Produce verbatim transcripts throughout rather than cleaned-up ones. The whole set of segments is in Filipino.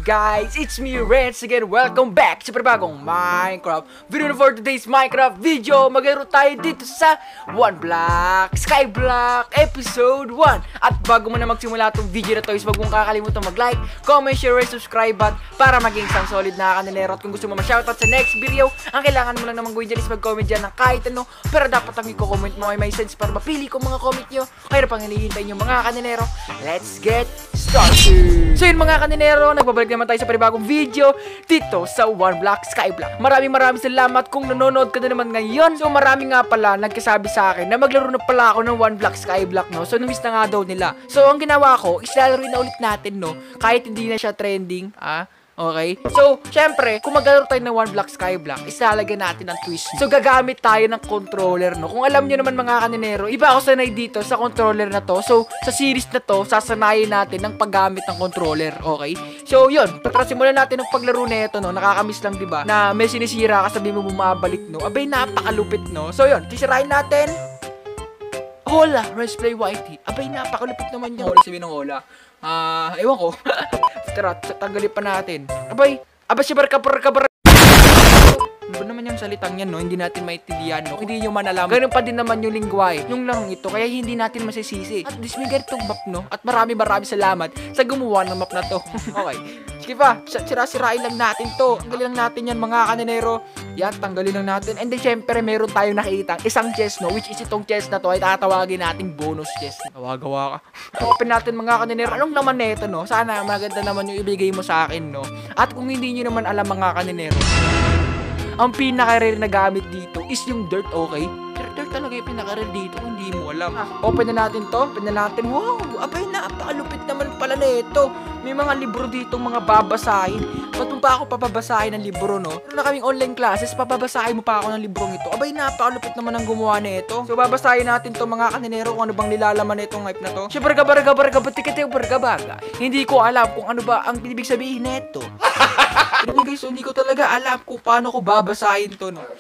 guys? It's me, Renz again. Welcome back sa panibagong Minecraft video. For today's Minecraft video, maglaro tayo dito sa One Block Skyblock Episode one. At bago mo na magsimula itong video na to, is wag mong kakalimutan mag-like, comment, share, and subscribe at para maging isang solid na kanilero. At kung gusto mo ma-shoutout sa next video, ang kailangan mo lang naman gawin dyan is mag-comment dyan ng kahit ano. Pero dapat ang i-comment mo ay may sense para mapili ko mga comment nyo. Kaya na pang hinihintay nyo mga kanilero. Let's get started! So yun mga kaninero, nagbabalik naman tayo sa panibagong video dito sa One Block Skyblock. Maraming maraming salamat kung nanonood ka na naman ngayon. So marami nga pala nagkasabi sa akin na maglaro na pala ako ng One Block Skyblock, no? So namiss na nga daw nila. So ang ginawa ko, is lalaroin na ulit natin, no? Kahit hindi na siya trending, ah. Okay? So, syempre, kung maglalaro tayo ng One Block Skyblock, isalagyan natin ang twist. So, gagamit tayo ng controller, no? Kung alam nyo naman mga kaninero, iba ako sanay dito sa controller na to. So, sa series na to, sasanayin natin ng paggamit ng controller. Okay? So, yun. Tara, simulan natin ang paglaro na ito, no? Nakakamiss lang, diba? Na may sinisira ka, sabi mo bumabalik, no? Abay, napakalupit, no? So, yun. Sisirain natin. Hola, Let's Play Whitey. Abay, napakalupit naman yung hola, sabi ng hola. Ah, uh, ewan ko. Tara, tanggalin pa natin. Abay, abay si barka barka barka. Ano ba naman yung salitang yan, no? Hindi natin maintindihan, no? Hindi nyo man alam. Ganun pa din naman yung lingwahe yung larong ito, kaya hindi natin masisisi. At least may ganitong map, no? At marami marami salamat sa gumawa ng map na to. Okay. Sige pa, sira-sirain lang natin to. Tanggalin lang natin yan mga kaninero. Yan, tanggalin lang natin. And then syempre meron tayong nakikita isang chest, no? Which is itong chest na to ay tatawagin nating bonus chest. Gawa-gawa ka. Open natin mga kaninero. Anong naman neto, no? Sana maganda naman yung ibigay mo sa akin, no? At kung hindi nyo naman alam mga kaninero, ang pinaka-rare na gamit dito is yung dirt, okay? Dirt, dirt talaga yung pinaka-rare dito kung hindi mo alam. Open na natin to. Open na natin. Wow! Abay, napakalupit naman pala na ito. May mga libro dito, mga babasahin. Ba't mo pa ako papabasahin ng libro, no? Meron na kaming online classes, papabasahin mo pa ako ng librong ito. Abay, napakalupit naman ang gumawa na ito. So, babasahin natin to mga kaninero kung ano bang nilalaman na itong hype na to. Siya, barga, barga, barga, batikite, barga, barga. Hindi ko alam kung ano ba ang ibig sabihin na ito. Hindi guys, hindi ko talaga alam kung paano ko babasahin to, no?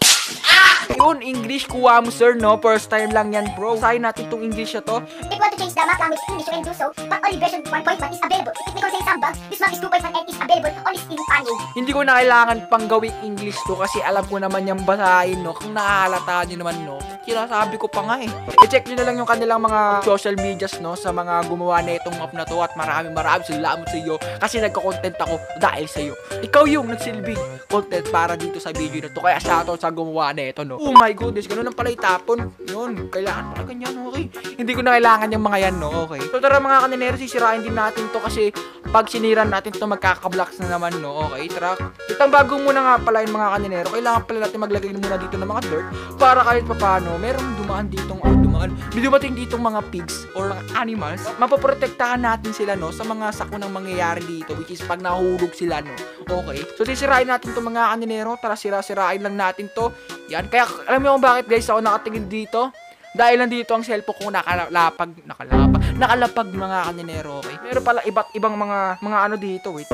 Yun, English, kuha mo sir, no? First time lang yan, bro. Basahin natin tong English na to. If you want to change the map language to English, you can do so, but only version one point one is available. If it contains some bugs, this map is two point one and is available only in Spanish. Hindi ko na kailangan pang gawing English to kasi alam ko naman yung basahin, no? Kung nakahalata nyo naman, no? Sinasabi ko pa nga eh. I-check nyo na lang yung kanilang mga social medias, no? Sa mga gumawa na itong map na to. At maraming maraming salamat sa iyo kasi nagko-content ako dahil sa iyo. Ikaw yung nagsilbing content para dito sa video na to. Kaya shoutout sa gumawa na ito, no? Oh my goodness, ganun lang pala itapon. Yun, kailangan pala ganyan, okay? Hindi ko na kailangan yung mga yan, no? Okay. So tara mga kaninero, sisirain din natin to kasi pag siniran natin to magkakablocks na naman, no? Okay, tara. Itang bago muna nga pala yung mga kaninero, kailangan pala natin maglagay muna dito ng mga dirt para kahit papano, meron dumaan ditong, oh, dumaan, dumating ditong mga pigs or mga animals, mapoprotektahan natin sila, no? Sa mga sakuna mangyayari dito, which is pag nahulog sila, no? Okay. So sisirain natin to mga kaninero, tara sira-sirain lang natin to. Yan, kaya alam niyo kung bakit guys ako nakatingin dito? Dahil nandito ang cellphone ko nakalapag, nakalapag, nakalapag mga kaninero, okay? Meron pala iba't ibang mga, mga ano dito, wait.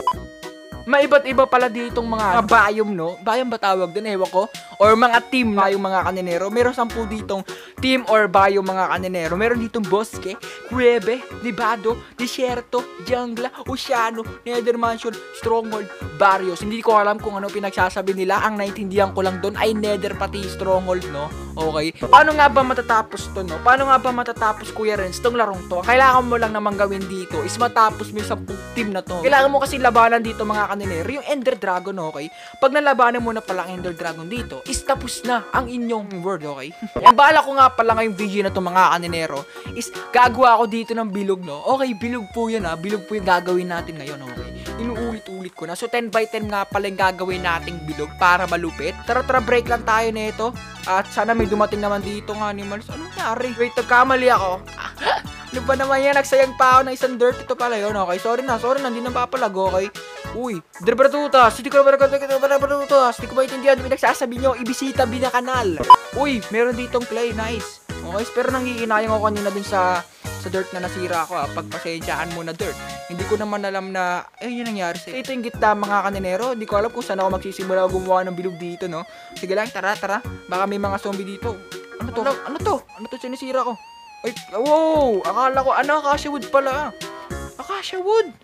May iba't iba pala ditong mga biome, no? Biome ba tawag din? Ewan ko. Or mga team na yung mga kaninero. Meron sampu ditong team or biome mga kaninero. Meron ditong bosque, cueve, nevado, desierto, jungla, oceano, nether mansion, stronghold, barrios. Hindi ko alam kung ano pinagsasabi nila. Ang naintindihan ko lang doon ay nether pati stronghold, no? Okay. Paano nga ba matatapos to, no? Paano nga ba matatapos, Kuya Renz, tong larong to? Kailangan mo lang namang gawin dito is matapos mo yung sampung team na to. Kailangan mo kasi labanan dito mga kaninero, yung Ender Dragon, okay? Pag nalabanan mo na pala ang Ender Dragon dito, is tapos na ang inyong world, okay? Ang bala ko nga pala ngayong video na to mga kaninero, is gagawa ako dito ng bilog, no? Okay, bilog po yan, ha? Bilog po yung gagawin natin ngayon, okay? Inuulit-ulit ko na. So, ten by ten nga pala yung gagawin nating bilog para malupit. Tara-tara, break lang tayo nito. At sana may dumating naman dito ng animals. Anong nangyari? Wait, nagkamali ako. Ano ba naman yan? Nagsayang pa ako ng isang dirt. Ito pala yun, okay? Sorry na, sorry na. Hindi na papalag, okay? Uy, Derbratutas, hindi ko na Derbratutas, hindi ko maintindihan. May nagsasabi nyo, ibisita bina kanal. Uy, meron ditong clay, nice. Okay, pero nangihinayang ako kanina dun sa sa dirt na nasira ko, ah. Pagpasensyaan mo na dirt. Hindi ko naman alam na, eh, yun nangyari sa ito yung gitna mga kaninero. Hindi ko alam kung saan ako magsisimula gumawa ng bilog dito, no? Sige lang, tara, tara. Baka may mga zombie dito. Ano to? Ano, ano to? Ano to sinisira ko? Ay, wow! Akala ko, ano, acacia wood pala. Acacia wood!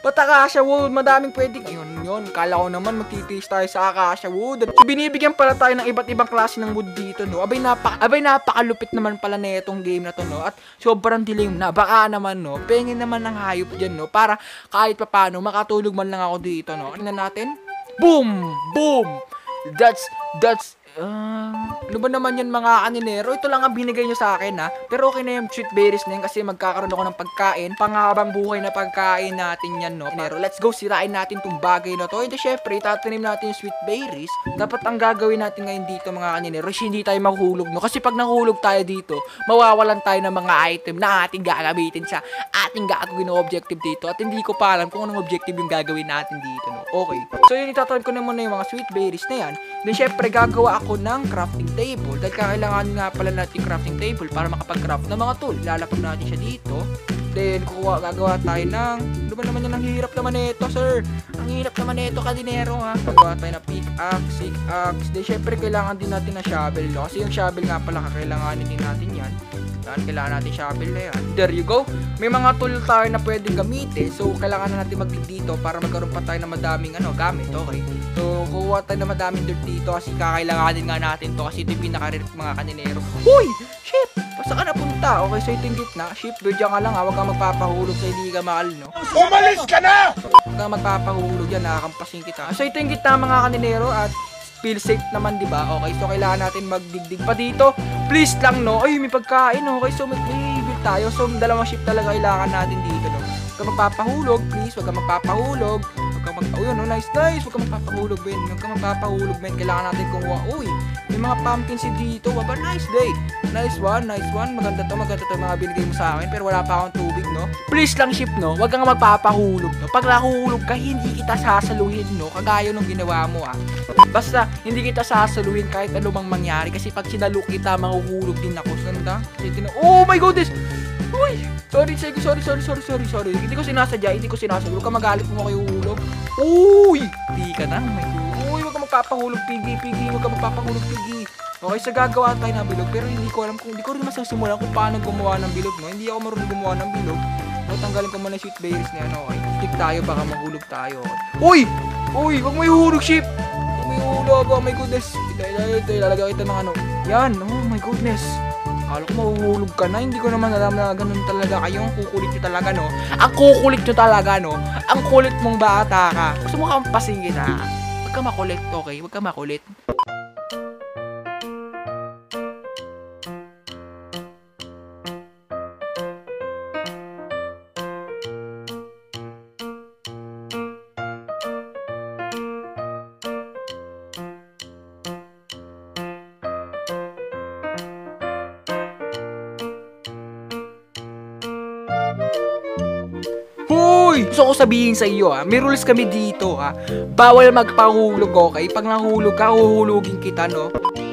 Ba't acacia wood? Madaming pwedeng. Ayun, yun. Kala ko naman magtitiis tayo sa acacia wood. So, binibigyan pala tayo ng iba't ibang klase ng wood dito, no? Abay, napaka, abay napakalupit naman pala na itong game na to, no? At sobrang dilim na. Baka naman, no? Pengin naman ng hayop dyan, no? Para kahit papano, makatulog man lang ako dito, no? Tingnan natin. Boom! Boom! That's, that's, Uh, ano ba naman yan mga kaninero? Ito lang ang binigay nyo sa akin ha. Pero okay na yung sweet berries na yan kasi magkakaroon ako ng pagkain. Panghabang buhay na pagkain natin yan, no? Pero let's go, sirain natin tong bagay na to. Hindi, syempre, tatanim natin yung sweet berries. Dapat ang gagawin natin ngayon dito mga kaninero is hindi tayo mahuhulog, no? Kasi pag nahulog tayo dito, mawawalan tayo ng mga item na ating gagamitin sa ating gagawin na objective dito. At hindi ko pa alam kung anong objective yung gagawin natin dito, no? Okay. So yun, itatanim ko na muna yung mga sweet berries na yan. Then syempre, gagawa ako ng crafting table dahil kailangan nga pala natin crafting table para makapag-craft ng mga tool. Ilalapag natin siya dito. Then kukuha, gagawa tayo ng ano ba naman yan, ang hirap naman nito, sir. Ang hirap naman nito, kadinero ha. Gagawa tayo ng pickaxe, pickaxe. Then syempre kailangan din natin ng shovel, no? Kasi yung shovel nga pala kakailanganin din natin yan. Yan, kailangan natin shovel na yan. There you go. May mga tool tayo na pwedeng gamitin. So kailangan na natin mag-dig dito para magkaroon pa tayo ng madaming ano, gamit. Okay. So kukuha tayo ng madaming dirt dito kasi kakailanganin nga natin to kasi ito yung pinaka-rare mga kaninero. Hoy! Ship! Basta ka napunta. Okay, so ito yung gitna. Ship, bird ka lang ha. Huwag kang magpapahulog sa hindi ka mahal, no? Umalis ka na! Huwag kang magpapahulog yan. Nakakampasin kita. So ito yung gitna mga kaninero at feel safe naman, di ba? Okay, so kailangan natin magdigdig pa dito. Please lang, no? Ay, may pagkain, okay? So may build tayo. So dalawang ship talaga kailangan natin dito, no? Huwag kang magpapahulog, please. Huwag kang magpapahulog. Huwag kang mag... Oh, yun, no? Nice, nice. Huwag kang magpapahulog, Ben. Huwag kang magpapahulog, Ben. Kailangan natin kumuha. Uy, may mga pumpkin seed dito. Waba, nice day. Nice one, nice one. Maganda to, maganda to mga binigay mo sa akin. Pero wala pa akong tubig, no? Please lang, ship, no? Huwag kang magpapahulog, no? Pag nahuhulog ka, hindi kita sasaluhin, no? Kagaya nung ginawa mo, ah. Basta, hindi kita sasaluhin kahit ano mang mangyari. Kasi pag sinalo kita, mahuhulog din ako. Ganda. Oh my goodness! Uy! Sorry, sorry, sorry, sorry, sorry, sorry, sorry. Hindi ko sinasadya, hindi ko sinasadya. Huwag ka magalit mo kayo hulog. Uy! Di ka na. Uy, huwag ka magpapahulog, pigi, pigi. Huwag ka magpapahulog, pigi. Okay, so gagawa tayo ng bilog. Pero hindi ko alam kung, hindi ko rin masasimulan kung paano gumawa ng bilog, no? Hindi ako marunong gumawa ng bilog. So, tanggalin ko muna yung sweet berries na yan, okay? Stick tayo, baka mahulog tayo. Uy! Uy! Huwag mo ihulog, ship! Huwag mo ihulog, oh my goodness. Ito, ilalagay kita ng ano. Yan, oh my goodness. Akala ko mahuhulog ka na, hindi ko naman alam na ganun talaga kayo. Ang kukulit nyo talaga, no? Ang kukulit nyo talaga, no? Ang kulit mong bata ka. Gusto mo kampasin kita. Huwag ka makulit, okay? Huwag ka makulit. Hoy! Gusto ko sabihin sa iyo, ha? May rules kami dito, ha? Bawal magpahulog, okay? Pag nahulog ka, huhulugin kita, no?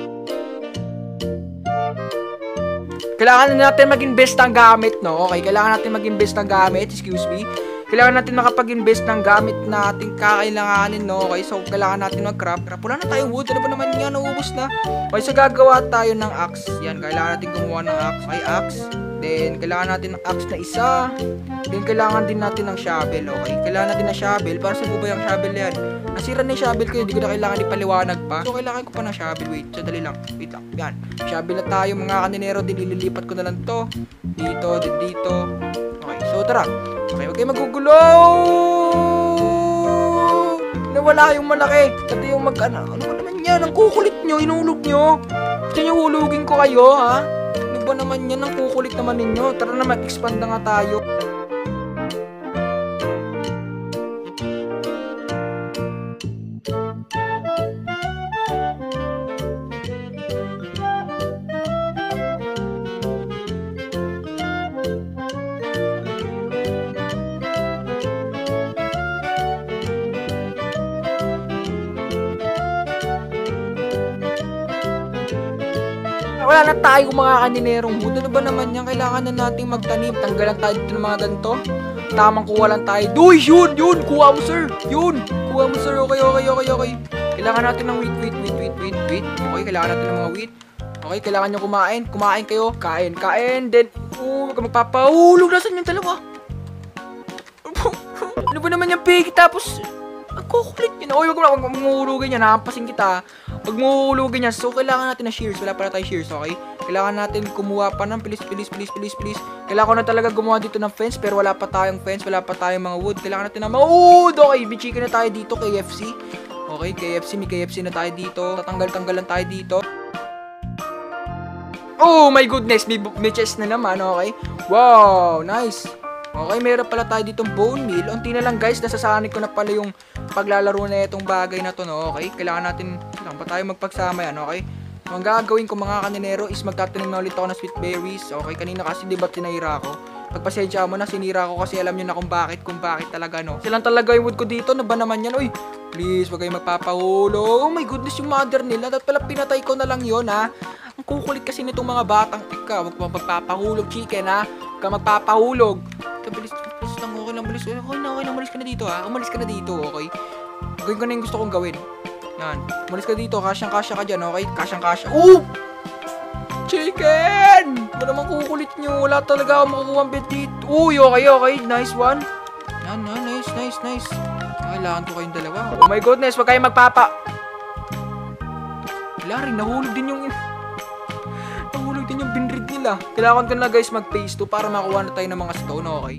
Kailangan natin mag-invest ng gamit, no? Okay, kailangan natin mag-invest ng gamit, excuse me. Kailangan natin makapag-invest ng gamit na ating kakailanganin, no? Okay, so kailangan natin mag-craft. Wala na tayong wood, ano ba naman yan? Naubos na. Okay, so gagawa tayo ng axe. Yan, kailangan natin gumawa ng axe. Ay, axe. Then, kailangan natin ng axe na isa. Then, kailangan din natin ng shovel, okay? Kailangan natin ng shovel. Para saan po ba yung shovel yan? Nasira na yung shovel ko, hindi ko na kailangan ipaliwanag pa. So, kailangan ko pa ng shovel. Wait, sadali lang. Wait lang. Yan. Shovel na tayo, mga kaninero. Din, ililipat ko na lang to. Dito, din dito. Okay, so tara. Okay, huwag kayo magugulo. Nawala yung malaki. Pati yung mag, ano, ano ba naman yan? Ang kukulit nyo, inulog nyo. Gusto nyo hulugin ko kayo, ha? Ano ba naman yan? Ang kukulit naman ninyo. Tara na, mag-expand na nga tayo. Wala na tayo mga kaninerong wood. Ano ba naman yan? Kailangan na nating magtanim. Tanggalan tayo dito ng mga ganito. Tamang kuha lang tayo. Uy, yun, yun. Kuha mo, sir. Yun. Kuha mo, sir. Okay, okay, okay, okay. Kailangan natin ng wheat, wheat, wheat, wheat, wheat, wheat. Okay, kailangan natin ng mga wheat. Okay, kailangan nyo kumain. Kumain kayo. Kain, kain. Then, oh, magpapahulog. Nasaan yung dalawa? Ano ba naman yung Piggy? Tapos, ang kukulit yun. Uy, wag mo, wag mo umuulugin yan. Hampasin kita. Wag mo uulugin yan. So, kailangan natin na shears. Wala pala tayo shears, okay? Kailangan natin kumuha pa ng please, please, please, please, please. Kailangan ko na talaga gumawa dito ng fence, pero wala pa tayong fence. Wala pa tayong mga wood. Kailangan natin na mga wood. Okay, bichika na tayo dito, K F C. Okay, K F C. May K F C na tayo dito. Tatanggal-tanggalan tayo dito. Oh my goodness, may, may chest na naman, okay? Wow, nice. Okay, meron pala tayo ditong bone meal. Unti na lang guys, nasasanay ko na pala yung paglalaro na itong bagay na to, no? Okay, kailangan natin, kailangan pa tayo magpagsama yan, okay? So, ang gagawin ko mga kaninero is magtatanim na ulit ako ng sweet berries. Okay, kanina kasi diba tinahira ko? Pagpasensya mo na, sinira ko kasi alam nyo na kung bakit, kung bakit talaga, no? Silang talaga yung wood ko dito, na ba naman yan? Uy, please, wag kayong magpapahulo. Oh my goodness, yung mother nila. Dapat pala pinatay ko na lang yun, ha? Ang kukulit kasi nitong mga batang ika. Huwag magpapahulog, chicken, ha? Huwag ka magpapahulog. Ito, bilis, bilis lang, okay lang, bilis. Okay na, okay lang, umalis ka na dito, ha? Umalis ka na dito, okay? Gawin ko na yung gusto kong gawin. Yan. Umalis ka dito, kasyang-kasya ka dyan, okay? Kasyang-kasya. Oh! Chicken! Ano naman kukulit nyo? Wala talaga ako makukuha ang bed dito. Uy, okay, okay. Nice one. Yan, yan, nice, nice, nice. Kailangan ko kayong dalawa. Oh my goodness, wag kayong magpapa... Wala rin, nahulog din yung... Nahulog din yung binrid nila. Kailangan ko na guys mag-phase two para makuha na tayo ng mga stone, okay?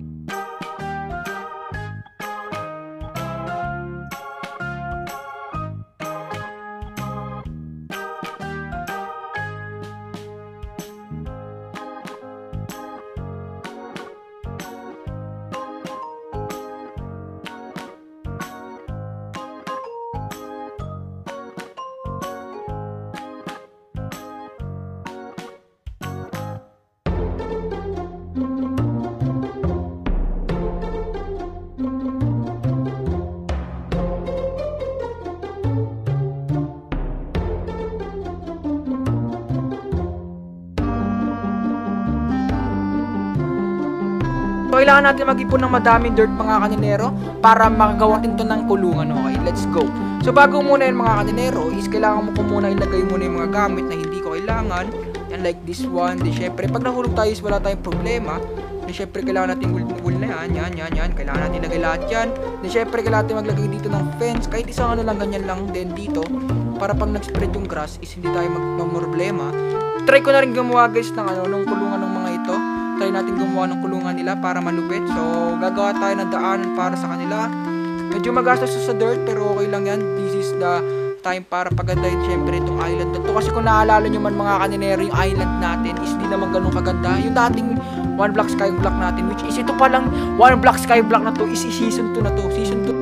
So, kailangan natin mag-ipon ng madaming dirt mga kaninero para makagawa natin to ng kulungan, okay? Let's go. So, bago muna yun mga kaninero is kailangan mo ko muna ilagay muna yung mga gamit na hindi ko kailangan. Yan, like this one. Di syempre, pag nahulog tayo is wala tayong problema. Di syempre, kailangan natin wool, wool na yan. Yan, yan, yan. Kailangan natin ilagay lahat yan. Di syempre, kailangan natin maglagay dito ng fence. Kahit isang ano lang, ganyan lang din dito. Para pag nag-spread yung grass is hindi tayo mag-problema. Try ko na rin gumawa guys ng ano, nung kulungan ng mga ito. Try natin gumawa ng kulungan nila para malupit. So, gagawa tayo ng daanan para sa kanila. Medyo magastos sa dirt, pero okay lang yan. This is the time para pagandahin syempre itong island na to. Kasi kung naalala nyo man mga kaninero, yung island natin is di naman ganun kaganda. Yung dating one block sky block natin, which is ito palang one block sky block na to, is season two na to. Season two.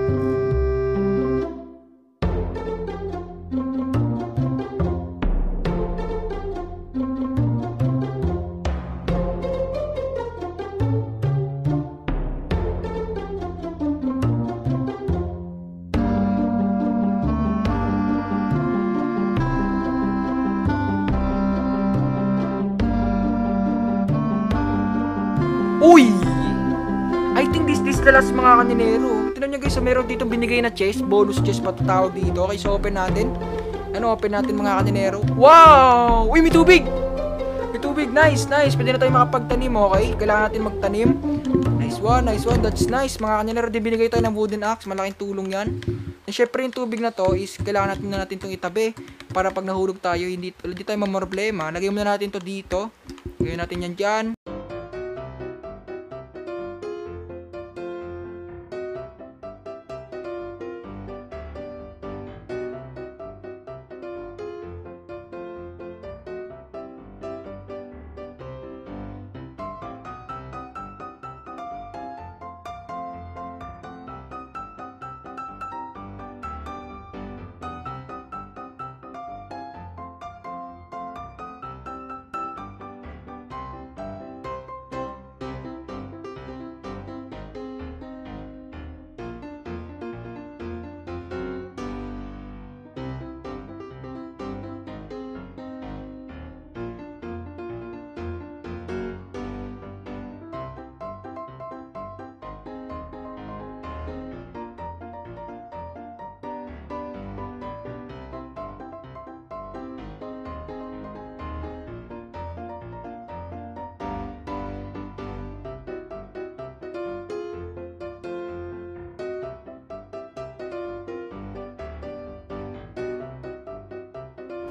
Uy! I think this this the last mga kaninero. Tignan nyo guys, so meron dito binigay na chest, bonus chest patutawag dito. Okay, so open natin. Ano, open natin mga kaninero. Wow! Uy, may tubig! May tubig, nice, nice. Pwede na tayo makapagtanim, okay? Kailangan natin magtanim. Nice one, nice one, that's nice. Mga kaninero, di binigay tayo ng wooden axe. Malaking tulong yan. And syempre yung tubig na to is kailangan natin na natin itong itabi. Para pag nahulog tayo, hindi, hindi tayo mamroblema. Lagay muna natin to dito. Lagay natin yan dyan.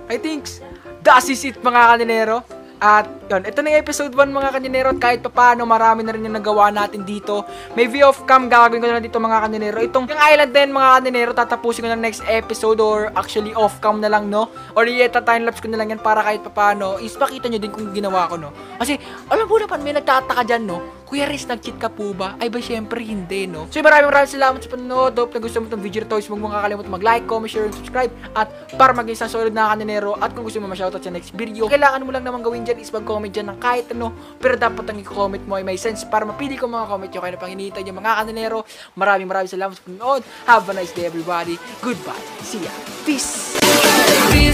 I think that is it mga kaninero. At yun, ito na yung episode one mga kaninero. At kahit papaano, marami na rin yung nagawa natin dito. May view of cam gagawin ko na lang dito mga kaninero. Itong yung island din mga kaninero, tatapusin ko na next episode, or actually off cam na lang, no? Or yeta timelapse ko na lang yan para kahit papaano is pakita nyo din kung ginawa ko, no? Kasi alam mo naman, may nagtataka dyan, no? Kuya Riz, nag-cheat ka po ba? Ay ba, syempre hindi, no? So maraming maraming salamat sa panonood. Hope na gusto mo itong video to. Huwag mong kakalimutan mag-like, comment, share, and subscribe. At para maging isang solid na kaninero. At kung gusto mo ma-shoutout sa next video, kailangan mo lang naman gawin dyan is mag-comment dyan ng kahit ano. Pero dapat ang i-comment mo ay may sense para mapili ko mga comment nyo. Kaya na pang hinihintay nyo mga kaninero. Maraming maraming salamat sa panonood. Have a nice day everybody. Goodbye. See ya. Peace. Peace.